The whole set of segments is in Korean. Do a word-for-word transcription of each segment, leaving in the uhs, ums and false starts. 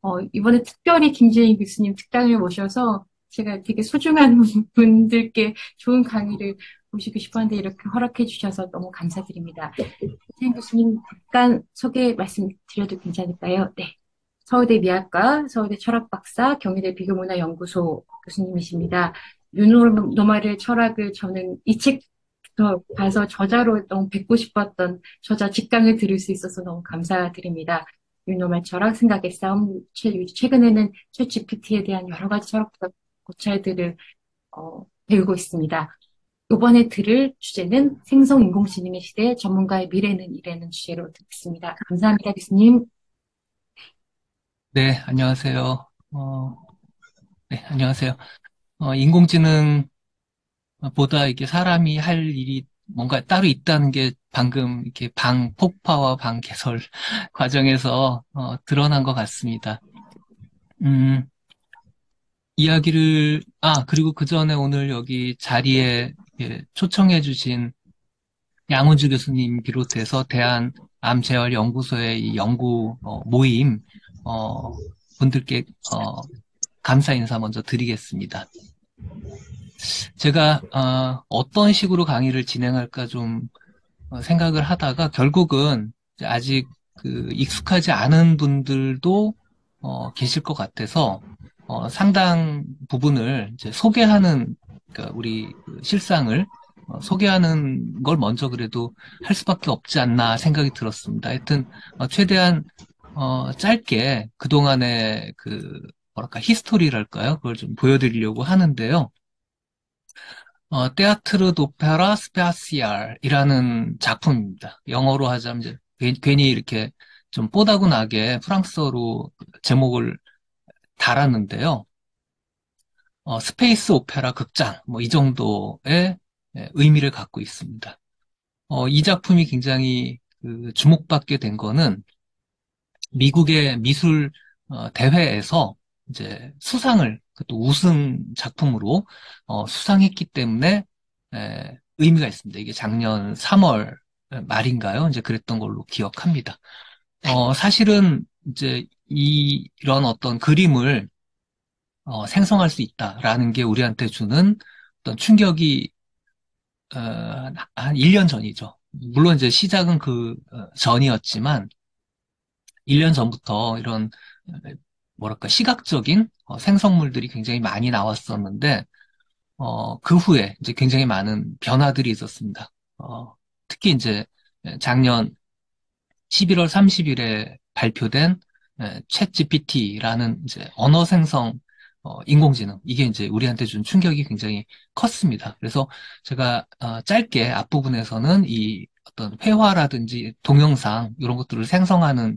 어, 이번에 특별히 김재인 교수님 특강을 모셔서 제가 되게 소중한 분들께 좋은 강의를 모시고 싶었는데 이렇게 허락해 주셔서 너무 감사드립니다. 김재인 교수님 잠깐 소개 말씀드려도 괜찮을까요? 네. 서울대 미학과, 서울대 철학박사, 경희대 비교문화연구소 교수님이십니다. 유노마의 철학을 저는 이 책부터 봐서 저자로 너무 뵙고 싶었던 저자 직강을 들을 수 있어서 너무 감사드립니다. 유노말 철학, 생각의 싸움, 최, 최근에는 챗 지피티에 대한 여러 가지 철학적 고찰들을 어, 배우고 있습니다. 이번에 들을 주제는 생성인공지능의 시대, 전문가의 미래는 이래는 주제로 듣겠습니다. 감사합니다, 교수님. 네, 안녕하세요. 어, 네, 안녕하세요. 어, 인공지능보다 이게 사람이 할 일이 뭔가 따로 있다는 게 방금 이렇게 방 폭파와 방 개설 과정에서 어, 드러난 것 같습니다. 음, 이야기를, 아, 그리고 그 전에 오늘 여기 자리에 이렇게 초청해 주신 양은주 교수님 비롯해서 대한암재활연구소의 이 연구 어, 모임 어, 분들께 어, 감사 인사 먼저 드리겠습니다. 제가 어, 어떤 식으로 강의를 진행할까 좀 어, 생각을 하다가 결국은 이제 아직 그 익숙하지 않은 분들도 어, 계실 것 같아서 어, 상당 부분을 이제 소개하는 그러니까 우리 그 실상을 어, 소개하는 걸 먼저 그래도 할 수밖에 없지 않나 생각이 들었습니다. 하여튼 어, 최대한 어, 짧게 그동안의 그 뭐랄까 히스토리랄까요? 그걸 좀 보여드리려고 하는데요. 어, 테아트르 도페라 스페시알이라는 작품입니다. 영어로 하자면 이제 괜- 괜히 이렇게 좀 뽀다구나게 프랑스어로 제목을 달았는데요. 어, 스페이스 오페라 극장, 뭐 이 정도의 예, 의미를 갖고 있습니다. 어, 이 작품이 굉장히 그 주목받게 된 거는 미국의 미술 어, 대회에서 이제 수상을 그 또 우승 작품으로 어, 수상했기 때문에 에, 의미가 있습니다. 이게 작년 삼월 말인가요? 이제 그랬던 걸로 기억합니다. 어, 사실은 이제 이, 이런 어떤 그림을 어, 생성할 수 있다라는 게 우리한테 주는 어떤 충격이 어, 한 일 년 전이죠. 물론 이제 시작은 그 어, 전이었지만 일 년 전부터 이런 뭐랄까 시각적인 어, 생성물들이 굉장히 많이 나왔었는데 어, 그 후에 이제 굉장히 많은 변화들이 있었습니다. 어, 특히 이제 작년 십일월 삼십일에 발표된 챗 지피티라는 이제 언어 생성 어, 인공지능 이게 이제 우리한테 준 충격이 굉장히 컸습니다. 그래서 제가 어, 짧게 앞부분에서는 이 어떤 회화라든지 동영상 이런 것들을 생성하는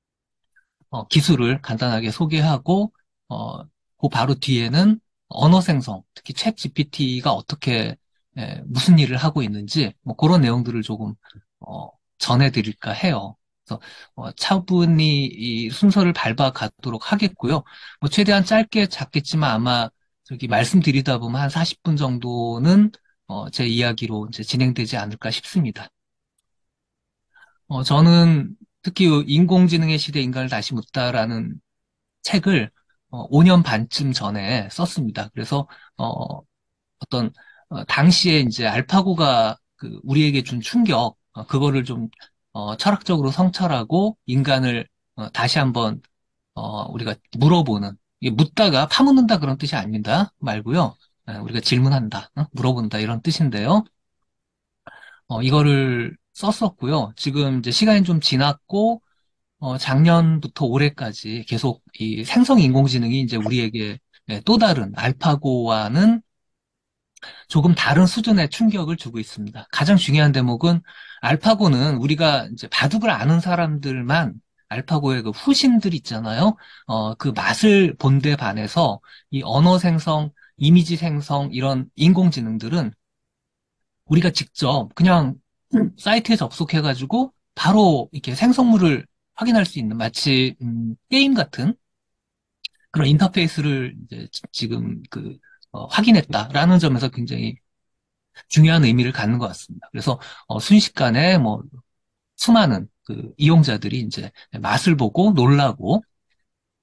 어, 기술을 간단하게 소개하고, 어, 그 바로 뒤에는 언어 생성, 특히 챗 지피티가 어떻게, 에, 무슨 일을 하고 있는지, 뭐 그런 내용들을 조금, 어, 전해드릴까 해요. 그래서, 어, 차분히 이 순서를 밟아가도록 하겠고요. 뭐 최대한 짧게 잡겠지만 아마 저기 말씀드리다 보면 한 사십 분 정도는, 어, 제 이야기로 이제 진행되지 않을까 싶습니다. 어, 저는 특히 인공지능의 시대 인간을 다시 묻다라는 책을 어, 오 년 반쯤 전에 썼습니다. 그래서 어, 어떤 어, 당시에 이제 알파고가 그 우리에게 준 충격 어, 그거를 좀 어, 철학적으로 성찰하고 인간을 어, 다시 한번 어, 우리가 물어보는 이게 묻다가 파묻는다 그런 뜻이 아닙니다. 말고요. 예, 우리가 질문한다, 어? 물어본다 이런 뜻인데요. 어, 이거를 썼었고요. 지금 이제 시간이 좀 지났고 어, 작년부터 올해까지 계속 이 생성 인공지능이 이제 우리에게 네, 또 다른 알파고와는 조금 다른 수준의 충격을 주고 있습니다. 가장 중요한 대목은 알파고는 우리가 이제 바둑을 아는 사람들만 알파고의 그 후신들 있잖아요. 어, 그 맛을 본데 반해서 이 언어 생성, 이미지 생성 이런 인공지능들은 우리가 직접 그냥 사이트에 접속해가지고 바로 이렇게 생성물을 확인할 수 있는 마치 음, 게임 같은 그런 인터페이스를 이제 지- 지금 그 어, 확인했다라는 점에서 굉장히 중요한 의미를 갖는 것 같습니다. 그래서 어, 순식간에 뭐 수많은 그 이용자들이 이제 맛을 보고 놀라고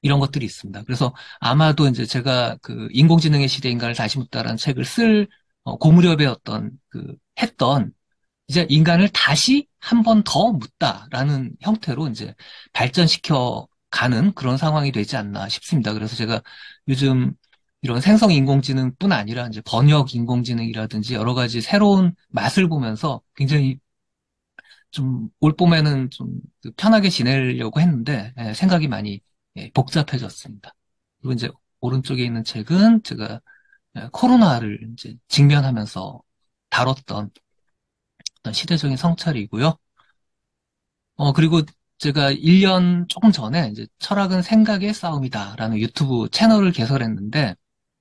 이런 것들이 있습니다. 그래서 아마도 이제 제가 그 인공지능의 시대인가를 다시 묻다라는 책을 쓸 어, 고무렵의 어떤 그 했던 이제 인간을 다시 한 번 더 묻다라는 형태로 이제 발전시켜 가는 그런 상황이 되지 않나 싶습니다. 그래서 제가 요즘 이런 생성 인공지능뿐 아니라 이제 번역 인공지능이라든지 여러 가지 새로운 맛을 보면서 굉장히 좀 올 봄에는 좀 편하게 지내려고 했는데 예, 생각이 많이 예, 복잡해졌습니다. 그리고 이제 오른쪽에 있는 책은 제가 예, 코로나를 이제 직면하면서 다뤘던 어떤 시대적인 성찰이고요. 어, 그리고 제가 일 년 조금 전에 이제 철학은 생각의 싸움이다라는 유튜브 채널을 개설했는데,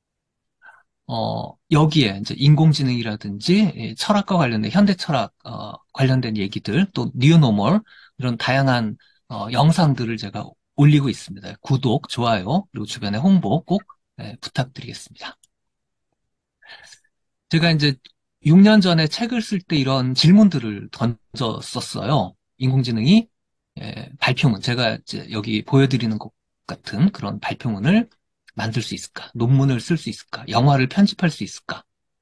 어, 여기에 이제 인공지능이라든지 이 철학과 관련된 현대 철학, 어, 관련된 얘기들, 또 뉴노멀, 이런 다양한, 어, 영상들을 제가 올리고 있습니다. 구독, 좋아요, 그리고 주변에 홍보 꼭, 예, 부탁드리겠습니다. 제가 이제 육 년 전에 책을 쓸 때 이런 질문들을 던졌었어요. 인공지능이 예, 발표문, 제가 이제 여기 보여드리는 것 같은 그런 발표문을 만들 수 있을까? 논문을 쓸 수 있을까? 영화를 편집할 수 있을까?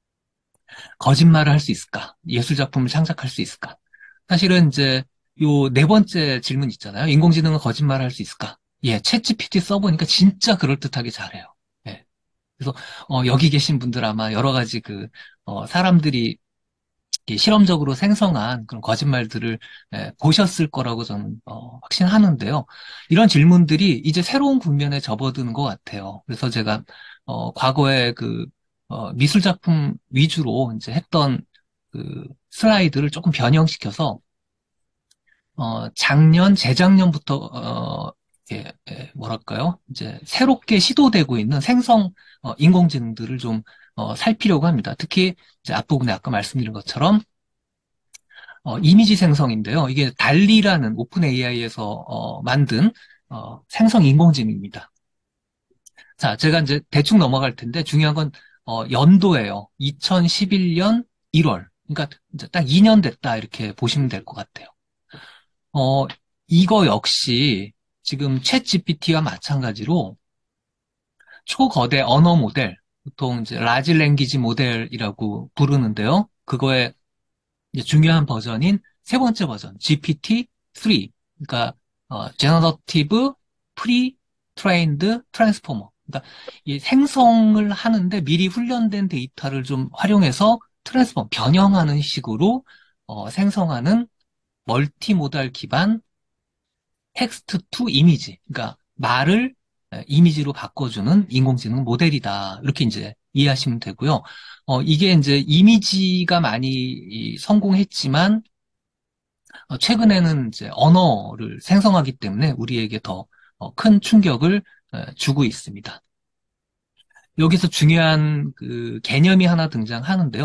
거짓말을 할 수 있을까? 예술 작품을 창작할 수 있을까? 사실은 이제 요 네 번째 질문 있잖아요. 인공지능은 거짓말을 할 수 있을까? 예, 챗지피티 써보니까 진짜 그럴듯하게 잘해요. 예. 그래서 어, 여기 계신 분들 아마 여러 가지 그 어, 사람들이 이렇게 실험적으로 생성한 그런 거짓말들을 예, 보셨을 거라고 저는 어, 확신하는데요. 이런 질문들이 이제 새로운 국면에 접어드는 것 같아요. 그래서 제가 어, 과거에 그 어, 미술 작품 위주로 이제 했던 그 슬라이드를 조금 변형시켜서 어, 작년, 재작년부터 어, 예, 예, 뭐랄까요? 이제 새롭게 시도되고 있는 생성 어, 인공지능들을 좀 어, 살피려고 합니다. 특히 이제 앞부분에 아까 말씀드린 것처럼 어, 이미지 생성인데요. 이게 달리라는 오픈 에이아이에서 어, 만든 어, 생성 인공지능입니다. 자, 제가 이제 대충 넘어갈 텐데 중요한 건 어, 연도예요. 이천십일 년 일 월. 그러니까 이제 딱 이 년 됐다 이렇게 보시면 될 것 같아요. 어, 이거 역시 지금 챗 지피티와 마찬가지로 초거대 언어 모델, 보통 이제 라지 랭귀지 모델이라고 부르는데요. 그거의 이제 중요한 버전인 세 번째 버전, 지피티 삼. 그러니까, 어, Generative Pre-trained Transformer. 그러니까, 이 생성을 하는데 미리 훈련된 데이터를 좀 활용해서 트랜스폼, 변형하는 식으로, 어, 생성하는 멀티모달 기반 텍스트 투 이미지. 그러니까, 말을 에, 이미지로 바꿔주는 인공지능 모델이다. 이렇게 이제 이해하시면 되고요. 어, 이게 이제 이미지가 많이 이, 성공했지만, 어, 최근에는 이제 언어를 생성하기 때문에 우리에게 더 큰 충격을 에, 주고 있습니다. 여기서 중요한 그 개념이 하나 등장하는데요.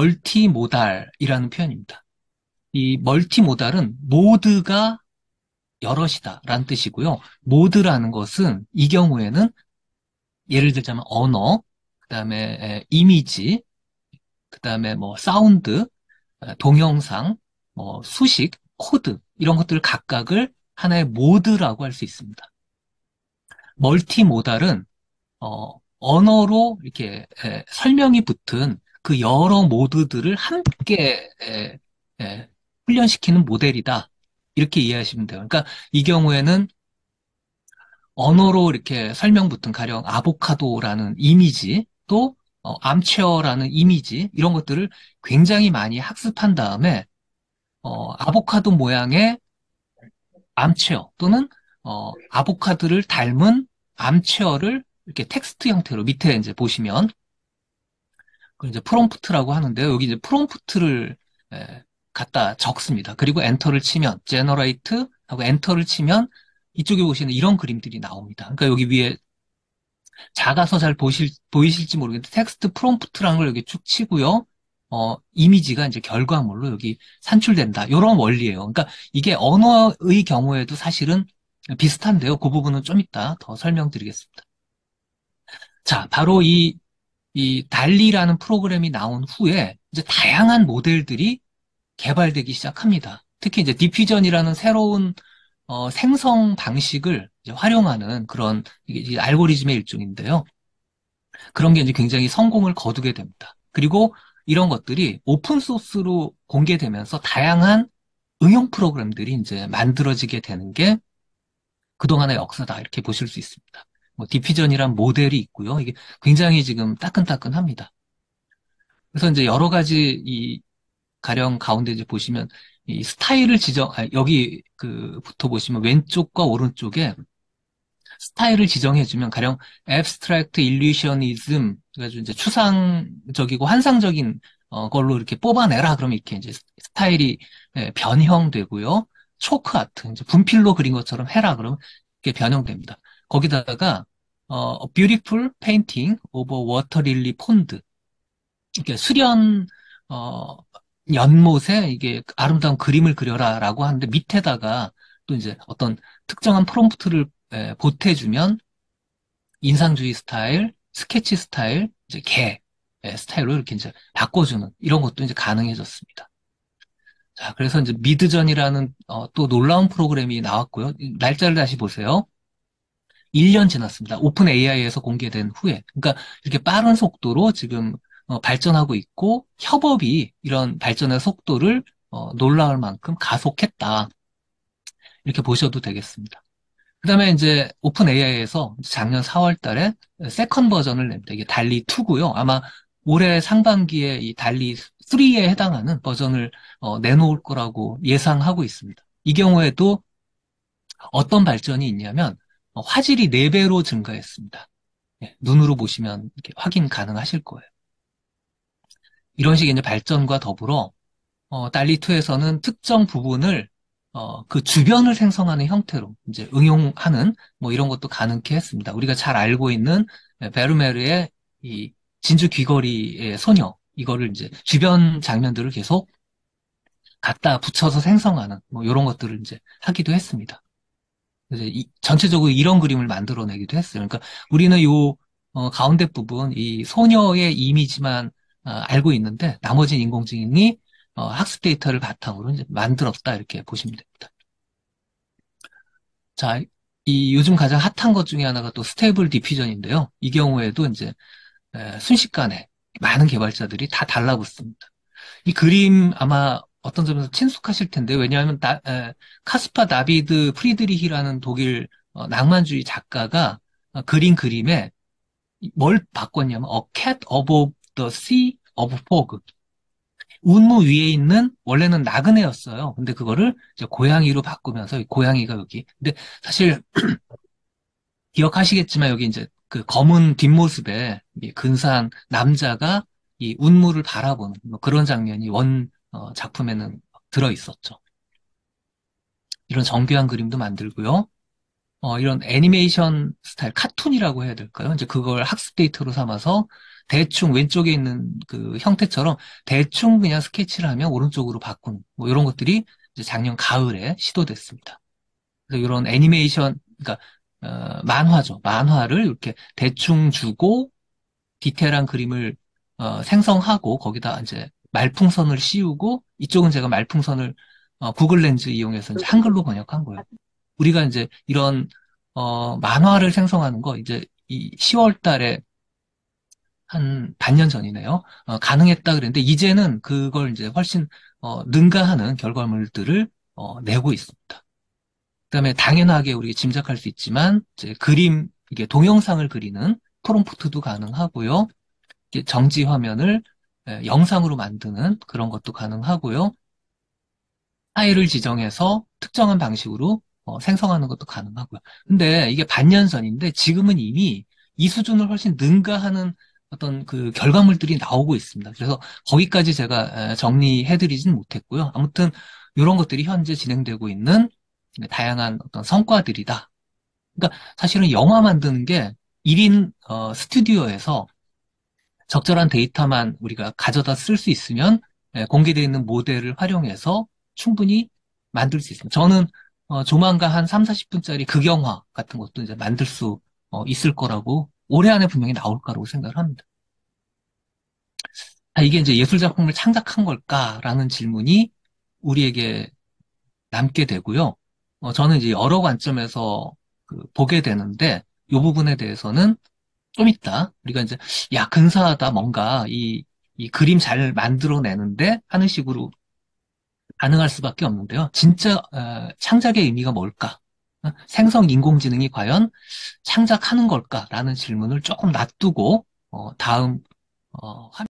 멀티모달이라는 표현입니다. 이 멀티모달은 모드가 여럿이다라는 뜻이고요. 모드라는 것은 이 경우에는 예를 들자면 언어, 그다음에 에, 이미지, 그다음에 뭐 사운드, 에, 동영상, 뭐 수식, 코드 이런 것들 각각을 하나의 모드라고 할 수 있습니다. 멀티모달은 어, 언어로 이렇게 에, 설명이 붙은 그 여러 모드들을 함께 에, 에, 훈련시키는 모델이다. 이렇게 이해하시면 돼요. 그러니까 이 경우에는 언어로 이렇게 설명 붙은 가령 아보카도라는 이미지 또 어, 암체어라는 이미지 이런 것들을 굉장히 많이 학습한 다음에 어, 아보카도 모양의 암체어 또는 어, 아보카도를 닮은 암체어를 이렇게 텍스트 형태로 밑에 이제 보시면 그 이제 프롬프트라고 하는데요. 여기 이제 프롬프트를 에, 갖다 적습니다. 그리고 엔터를 치면 제너레이트 하고 엔터를 치면 이쪽에 보시는 이런 그림들이 나옵니다. 그러니까 여기 위에 작아서 잘 보실, 보이실지 모르겠는데 텍스트 프롬프트라는 걸 여기 쭉 치고요. 어, 이미지가 이제 결과물로 여기 산출된다. 이런 원리예요. 그러니까 이게 언어의 경우에도 사실은 비슷한데요. 그 부분은 좀 이따 더 설명드리겠습니다. 자, 바로 이, 이 달리라는 프로그램이 나온 후에 이제 다양한 모델들이 개발되기 시작합니다. 특히 이제 디퓨전이라는 새로운 어, 생성 방식을 이제 활용하는 그런 이게 이제 알고리즘의 일종인데요. 그런 게 이제 굉장히 성공을 거두게 됩니다. 그리고 이런 것들이 오픈 소스로 공개되면서 다양한 응용 프로그램들이 이제 만들어지게 되는 게 그동안의 역사다. 이렇게 보실 수 있습니다. 뭐 디퓨전이란 모델이 있고요. 이게 굉장히 지금 따끈따끈합니다. 그래서 이제 여러 가지 이 가령 가운데 이제 보시면 이 스타일을 지정, 아, 여기 그부터 보시면 왼쪽과 오른쪽에 스타일을 지정해주면 가령 abstract illusionism 그래가지고 이제 추상적이고 환상적인 어, 걸로 이렇게 뽑아내라 그러면 이렇게 이제 스타일이 예, 변형되고요. 초크 아트 이제 분필로 그린 것처럼 해라 그러면 이게 변형됩니다. 거기다가 어, beautiful painting over water lily pond 이렇게 수련 어, 연못에 이게 아름다운 그림을 그려라라고 하는데 밑에다가 또 이제 어떤 특정한 프롬프트를 에, 보태주면 인상주의 스타일, 스케치 스타일, 이제 개 예, 스타일로 이렇게 이제 바꿔주는 이런 것도 이제 가능해졌습니다. 자, 그래서 이제 미드전이라는 어, 또 놀라운 프로그램이 나왔고요. 날짜를 다시 보세요. 일 년 지났습니다. 오픈 에이아이에서 공개된 후에. 그러니까 이렇게 빠른 속도로 지금 어, 발전하고 있고 협업이 이런 발전의 속도를 어, 놀라울 만큼 가속했다. 이렇게 보셔도 되겠습니다. 그다음에 이제 오픈 에이아이에서 작년 사월 달에 세컨 버전을 냅니다. 이게 달리 이고요. 아마 올해 상반기에 이 달리 삼에 해당하는 버전을 어, 내놓을 거라고 예상하고 있습니다. 이 경우에도 어떤 발전이 있냐면 어, 화질이 네 배로 증가했습니다. 예, 눈으로 보시면 이렇게 확인 가능하실 거예요. 이런 식의 이제 발전과 더불어 어, 달리이에서는 특정 부분을 어, 그 주변을 생성하는 형태로 이제 응용하는 뭐 이런 것도 가능케 했습니다. 우리가 잘 알고 있는 베르메르의 이 진주 귀걸이의 소녀 이거를 이제 주변 장면들을 계속 갖다 붙여서 생성하는 뭐 이런 것들을 이제 하기도 했습니다. 그래서 이- 전체적으로 이런 그림을 만들어내기도 했어요. 그러니까 우리는 요 어, 가운데 부분 이 소녀의 이미지만 어, 알고 있는데 나머지 인공지능이 어, 학습 데이터를 바탕으로 이제 만들었다 이렇게 보시면 됩니다. 자, 이 요즘 가장 핫한 것 중에 하나가 또 스테이블 디퓨전인데요. 이 경우에도 이제 에, 순식간에 많은 개발자들이 다 달라붙습니다. 이 그림 아마 어떤 점에서 친숙하실 텐데 왜냐하면 나- 에, 카스파 다비드 프리드리히라는 독일 어, 낭만주의 작가가 어, 그린 그림에 뭘 바꿨냐면 A Cat Above the Sea of Fog 운무 위에 있는 원래는 나그네였어요. 근데 그거를 이제 고양이로 바꾸면서 이 고양이가 여기 근데 사실 기억하시겠지만 여기 이제 그 검은 뒷모습에 이 근사한 남자가 이 운무를 바라보는 뭐 그런 장면이 원 어, 작품에는 들어 있었죠. 이런 정교한 그림도 만들고요. 어, 이런 애니메이션 스타일 카툰이라고 해야 될까요? 이제 그걸 학습 데이터로 삼아서 대충 왼쪽에 있는 그 형태처럼 대충 그냥 스케치를 하면 오른쪽으로 바꾸는 뭐 이런 것들이 이제 작년 가을에 시도됐습니다. 그래서 이런 애니메이션, 그러니까 어, 만화죠. 만화를 이렇게 대충 주고 디테일한 그림을 어, 생성하고 거기다 이제 말풍선을 씌우고 이쪽은 제가 말풍선을 어, 구글 렌즈 이용해서 이제 한글로 번역한 거예요. 우리가 이제 이런 어, 만화를 생성하는 거 이제 이 시월 달에 한 반년 전이네요. 어, 가능했다 그랬는데 이제는 그걸 이제 훨씬 어, 능가하는 결과물들을 어, 내고 있습니다. 그다음에 당연하게 우리가 짐작할 수 있지만 이제 그림 이게 동영상을 그리는 프롬프트도 가능하고요. 이게 정지 화면을 에, 영상으로 만드는 그런 것도 가능하고요. 파일을 지정해서 특정한 방식으로 어, 생성하는 것도 가능하고요. 근데 이게 반년 전인데 지금은 이미 이 수준을 훨씬 능가하는 어떤 그 결과물들이 나오고 있습니다. 그래서 거기까지 제가 에, 정리해드리진 못했고요. 아무튼 이런 것들이 현재 진행되고 있는 다양한 어떤 성과들이다. 그러니까 사실은 영화 만드는 게 일 인 어, 스튜디오에서 적절한 데이터만 우리가 가져다 쓸 수 있으면 예, 공개되어 있는 모델을 활용해서 충분히 만들 수 있습니다. 저는 어, 조만간 한 삼, 사십 분짜리 극영화 같은 것도 이제 만들 수 어, 있을 거라고 올해 안에 분명히 나올 거라고 생각을 합니다. 아, 이게 이제 예술 작품을 창작한 걸까라는 질문이 우리에게 남게 되고요. 어, 저는 이제 여러 관점에서 그 보게 되는데 이 부분에 대해서는 좀 이따 우리가 이제 야 근사하다 뭔가 이, 이 그림 잘 만들어내는데 하는 식으로 반응할 수밖에 없는데요. 진짜 어, 창작의 의미가 뭘까? 어? 생성 인공지능이 과연 창작하는 걸까라는 질문을 조금 놔두고 어, 다음 어,